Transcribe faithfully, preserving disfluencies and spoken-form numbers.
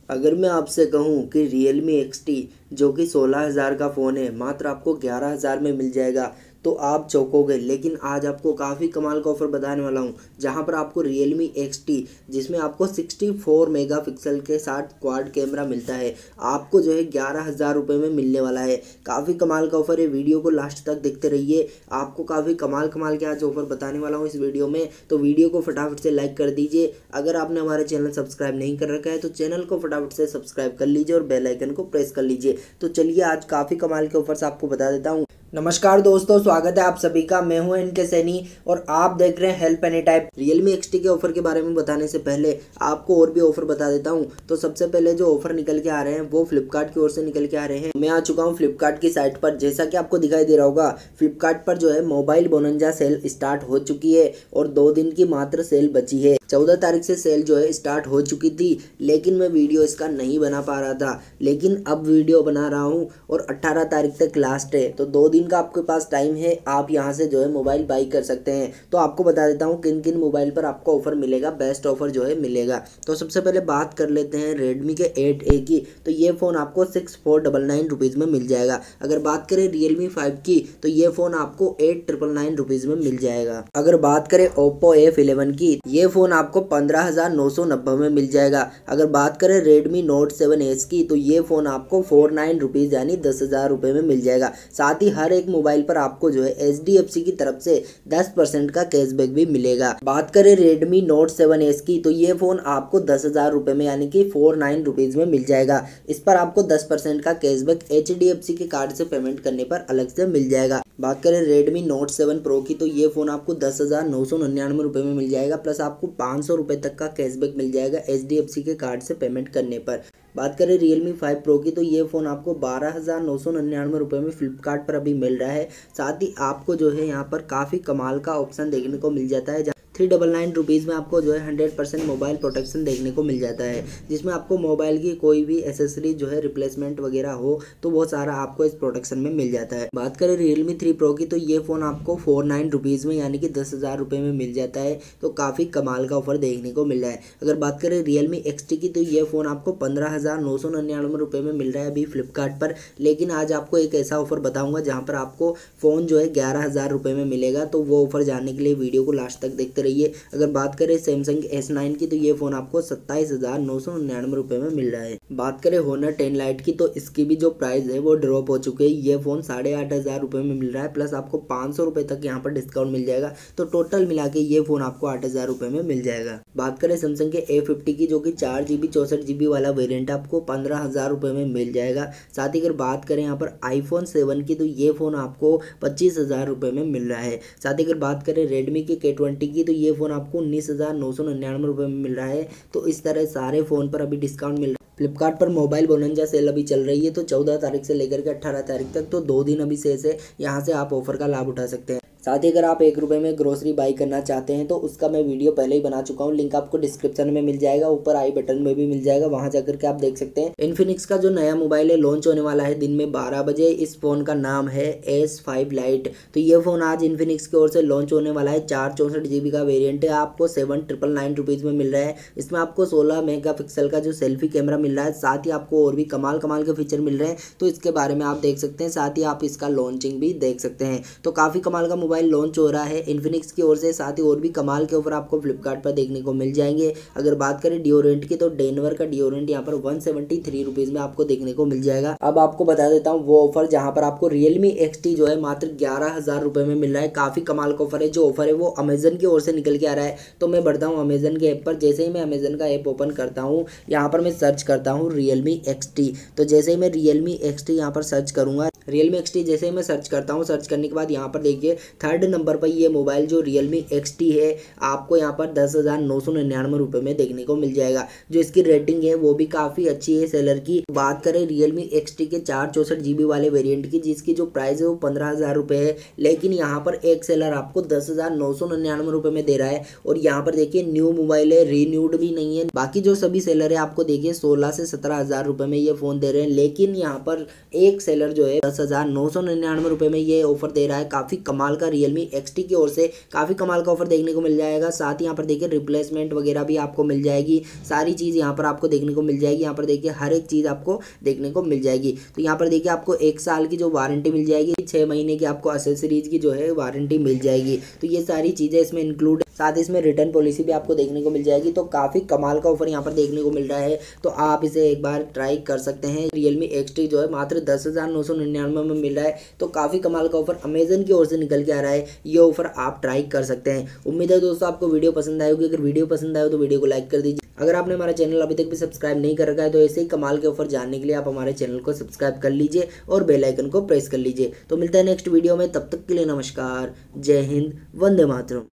अगर मैं आपसे कहूं कि Realme एक्स टी जो कि सोलह हज़ार का फ़ोन है मात्र आपको ग्यारह हज़ार में मिल जाएगा तो आप चौंकोगे। लेकिन आज आपको काफ़ी कमाल का ऑफर बताने वाला हूं जहां पर आपको Realme एक्स टी जिसमें आपको चौंसठ मेगापिक्सल के साथ क्वाड कैमरा मिलता है आपको जो है ग्यारह हज़ार रुपये में मिलने वाला है। काफ़ी कमाल का ऑफर है, वीडियो को लास्ट तक देखते रहिए। आपको काफ़ी कमाल कमाल के आज ऑफर बताने वाला हूँ इस वीडियो में, तो वीडियो को फटाफट से लाइक कर दीजिए। अगर आपने हमारे चैनल सब्सक्राइब नहीं कर रखा है तो चैनल को फटाफट से सब्सक्राइब कर लीजिए और बेल आइकन को प्रेस कर लीजिए। तो चलिए आज काफ़ी कमाल के ऑफर्स आपको बता देता हूँ। नमस्कार दोस्तों, स्वागत है आप सभी का। मैं हूं एनके सैनी और आप देख रहे हैं help any type. Realme X T के ऑफर के बारे में बताने से पहले आपको और भी ऑफर बता देता हूं। तो सबसे पहले जो ऑफर निकल के आ रहे हैं वो फ्लिपकार्ट की ओर से निकल के आ रहे हैं। मैं आ चुका हूं फ्लिपकार्ट की साइट पर। जैसा कि आपको दिखाई दे रहा होगा, फ्लिपकार्ट पर जो है मोबाइल बोनंजा सेल स्टार्ट हो चुकी है और दो दिन की मात्र सेल बची है। चौदह तारीख से सेल जो है स्टार्ट हो चुकी थी, लेकिन मैं वीडियो इसका नहीं बना पा रहा था। लेकिन अब वीडियो बना रहा हूं और अट्ठारह तारीख तक लास्ट है, तो दो दिन का आपके पास टाइम है। आप यहां से जो है मोबाइल बाई कर सकते हैं। तो आपको बता देता हूं किन किन मोबाइल पर आपको ऑफर मिलेगा, बेस्ट ऑफर जो है मिलेगा। तो सबसे पहले बात कर लेते हैं रेडमी के एट ए की। तो ये फ़ोन आपको six four double nine rupees में मिल जाएगा। अगर बात करें रियलमी फाइव की तो ये फ़ोन आपको एट ट्रिपल नाइन रुपीज़ में मिल जाएगा। अगर बात करें ओप्पो एफ इलेवन की, ये फ़ोन आपको पंद्रह हज़ार नौ सौ नब्बे में मिल जाएगा। अगर बात करें रेडमी नोट सेवन एस की तो ये फ़ोन आपको फोर नाइन रुपीज़ यानी दस हज़ार रुपये में मिल जाएगा। साथ ही हर एक मोबाइल पर आपको जो है एच डी एफ सी की तरफ से दस परसेंट का कैशबैक भी मिलेगा। बात करें रेडमी नोट सेवन एस की तो ये फ़ोन आपको दस हज़ार रुपये में यानी कि फोर नाइन रुपीज़ में मिल जाएगा। इस पर आपको दस परसेंट का cashback H D F C के कार्ड से पेमेंट करने पर अलग से मिल जाएगा। बात करें रेडमी नोट सेवन प्रो की तो ये फ़ोन आपको दस हज़ार नौ सौ निन्यानवे रुपये में मिल जाएगा, प्लस आपको पाँच सौ रुपये तक का कैशबैक मिल जाएगा एच डी एफ सी के कार्ड से पेमेंट करने पर। बात करें रियलमी फाइव प्रो की तो ये फ़ोन आपको बारह हज़ार नौ सौ निन्यानवे रुपये में फ्लिपकार्ट पर अभी मिल रहा है। साथ ही आपको जो है यहाँ पर काफ़ी कमाल का ऑप्शन देखने को मिल जाता है। थ्री डबल नाइन रुपीज़ में आपको जो है हंड्रेड परसेंट मोबाइल प्रोटेक्शन देखने को मिल जाता है, जिसमें आपको मोबाइल की कोई भी एसेसरी जो है रिप्लेसमेंट वगैरह हो तो वो सारा आपको इस प्रोटेक्शन में मिल जाता है। बात करें रियलमी थ्री प्रो की तो ये फ़ोन आपको फोर नाइन रुपीज़ में यानी कि दस हज़ार रुपये में मिल जाता है। तो काफ़ी कमाल का ऑफर देखने को मिल रहा है। अगर बात करें रियलमी एक्स टी की तो ये फ़ोन आपको पंद्रह हज़ार नौ सौ निन्यानवे रुपये में मिल रहा है अभी फ्लिपकार्ट पर। लेकिन आज आपको एक ऐसा ऑफर बताऊँगा जहाँ पर आपको फ़ोन जो है ग्यारह हज़ार रुपये में मिलेगा। तो वो ऑफर जानने के लिए वीडियो को लास्ट तक देखते रहिए। अगर बात करें सैमसंग एस नाइन की तो ये फ़ोन आपको सत्ताईस हज़ार नौ सौ निन्यानवे रुपये में मिल रहा है। बात करें होनर टेन लाइट की तो इसकी भी जो प्राइस है वो ड्रॉप हो चुकी है। ये फ़ोन साढ़े आठ हज़ार रुपये में मिल रहा है, प्लस आपको पाँच सौ रुपये तक यहाँ पर डिस्काउंट मिल जाएगा। तो टोटल मिला के ये फ़ोन आपको आठ हज़ार रुपये में मिल जाएगा। बात करें सैमसंग के ए फिफ्टी की जो कि चार जी बी चौंसठ जी बी वाला वेरियंट आपको पंद्रह हज़ार रुपये में मिल जाएगा। साथ ही अगर बात करें यहाँ पर आईफोन सेवन की तो ये फ़ोन आपको पच्चीस हज़ार रुपये में मिल रहा है। साथ ही अगर बात करें रेडमी के के ट्वेंटी की तो ये फ़ोन आपको उन्नीस हज़ार नौ सौ निन्यानवे रुपये में मिल रहा है। तो इस तरह सारे फ़ोन पर अभी डिस्काउंट मिल रहा है। फ्लिपकार्ट पर मोबाइल बोनंजा सेल अभी चल रही है, तो चौदह तारीख से लेकर के अट्ठारह तारीख तक, तो दो दिन अभी शेष है। यहाँ से आप ऑफर का लाभ उठा सकते हैं। साथ ही अगर आप एक रुपये में ग्रोसरी बाई करना चाहते हैं तो उसका मैं वीडियो पहले ही बना चुका हूँ, लिंक आपको डिस्क्रिप्शन में मिल जाएगा, ऊपर आई बटन में भी मिल जाएगा, वहां जाकर के आप देख सकते हैं। इन्फिनिक्स का जो नया मोबाइल है लॉन्च होने वाला है दिन में बारह बजे। इस फोन का नाम है एस फाइव लाइट। तो ये फोन आज इन्फिनिक्स की ओर से लॉन्च होने वाला है। चार चौंसठ जीबी का वेरियंट है, आपको सेवन ट्रिपल नाइन रुपीज़ में मिल रहा है। इसमें आपको सोलह मेगा पिक्सल का जो सेल्फी कैमरा मिल रहा है, साथ ही आपको और भी कमाल कमाल के फीचर मिल रहे हैं। तो इसके बारे में आप देख सकते हैं, साथ ही आप इसका लॉन्चिंग भी देख सकते हैं। तो काफ़ी कमाल का मोबाइल लॉन्च हो रहा है इन्फिनिक्स की ओर से। साथ ही और भी कमाल के ऑफर आपको फ्लिपकार्ट पर देखने को मिल जाएंगे। अगर बात करें डिओरेंट की तो डेनवर का डिओरेंट यहाँ पर वन सेवेंटी थ्री रुपीज़ में आपको देखने को मिल जाएगा। अब आपको बता देता हूँ वो ऑफर जहाँ पर आपको रियलमी एक्स टी जो है मात्र ग्यारह हज़ार रुपये में मिल रहा है। काफ़ी कमाल का ऑफर है। जो ऑफर है वो अमेजन की ओर से निकल के आ रहा है। तो मैं बढ़ता हूँ अमेजन के ऐप पर। जैसे ही मैं अमेजन का ऐप ओपन करता हूँ, यहाँ पर मैं सर्च करता हूँ रियलमी एक्स टी। तो जैसे ही मैं रियलमी एक्स टी यहाँ पर सर्च करूँगा, रियलमी एक्स टी जैसे ही मैं सर्च करता हूँ, सर्च करने के बाद यहाँ पर देखिए थर्ड नंबर पर ये मोबाइल जो रियलमी एक्स टी है आपको यहाँ पर दस हज़ार नौ सौ निन्यानवे रुपये में देखने को मिल जाएगा। जो इसकी रेटिंग है वो भी काफ़ी अच्छी है सेलर की। बात करें रियलमी एक्स टी के चार चौंसठ जीबी वाले वेरिएंट की, जिसकी जो प्राइस है वो पंद्रह हज़ार रुपये है, लेकिन यहाँ पर एक सेलर आपको दस हज़ार नौ सौ निन्यानवे रुपये में दे रहा है। और यहाँ पर देखिए न्यू मोबाइल है, रीन्यूड भी नहीं है। बाकी जो सभी सेलर है आपको देखिए सोलह से सत्रह हज़ार रुपये में ये फ़ोन दे रहे हैं, लेकिन यहाँ पर एक सेलर जो है दस हज़ार नौ सौ निन्यानवे रुपये में ये ऑफर दे रहा है। काफ़ी कमाल का Realme एक्स टी की ओर से काफ़ी कमाल का ऑफर देखने को मिल जाएगा। साथ ही यहाँ पर देखिए रिप्लेसमेंट वगैरह भी आपको मिल जाएगी, सारी चीज़ यहाँ पर आपको देखने को मिल जाएगी। यहाँ पर देखिए हर एक चीज़ आपको देखने को मिल जाएगी। तो यहाँ पर देखिए आपको एक साल की जो वारंटी मिल जाएगी, छः महीने की आपको एसेसरीज की जो है वारंटी मिल जाएगी। तो ये सारी चीज़ें इसमें इंक्लूड, साथ ही इसमें रिटर्न पॉलिसी भी आपको देखने को मिल जाएगी। तो काफ़ी कमाल का ऑफर यहाँ पर देखने को मिल रहा है, तो आप इसे एक बार ट्राई कर सकते हैं। Realme एक्स टी जो है मात्र दस हज़ार नौ सौ निन्यानवे में मिल रहा है, तो काफ़ी कमाल का ऑफर अमेजन की ओर से निकल के आ रहा है। ये ऑफर आप ट्राई कर सकते हैं। उम्मीद है दोस्तों आपको वीडियो पसंद आएगी। अगर वीडियो पसंद आए तो वीडियो को लाइक कर दीजिए। अगर आपने हमारा चैनल अभी तक भी सब्सक्राइब नहीं कर रखा है तो ऐसे ही कमाल के ऑफर जानने के लिए आप हमारे चैनल को सब्सक्राइब कर लीजिए और बेल आइकन को प्रेस कर लीजिए। तो मिलता है नेक्स्ट वीडियो में, तब तक के लिए नमस्कार, जय हिंद, वंदे मातरम।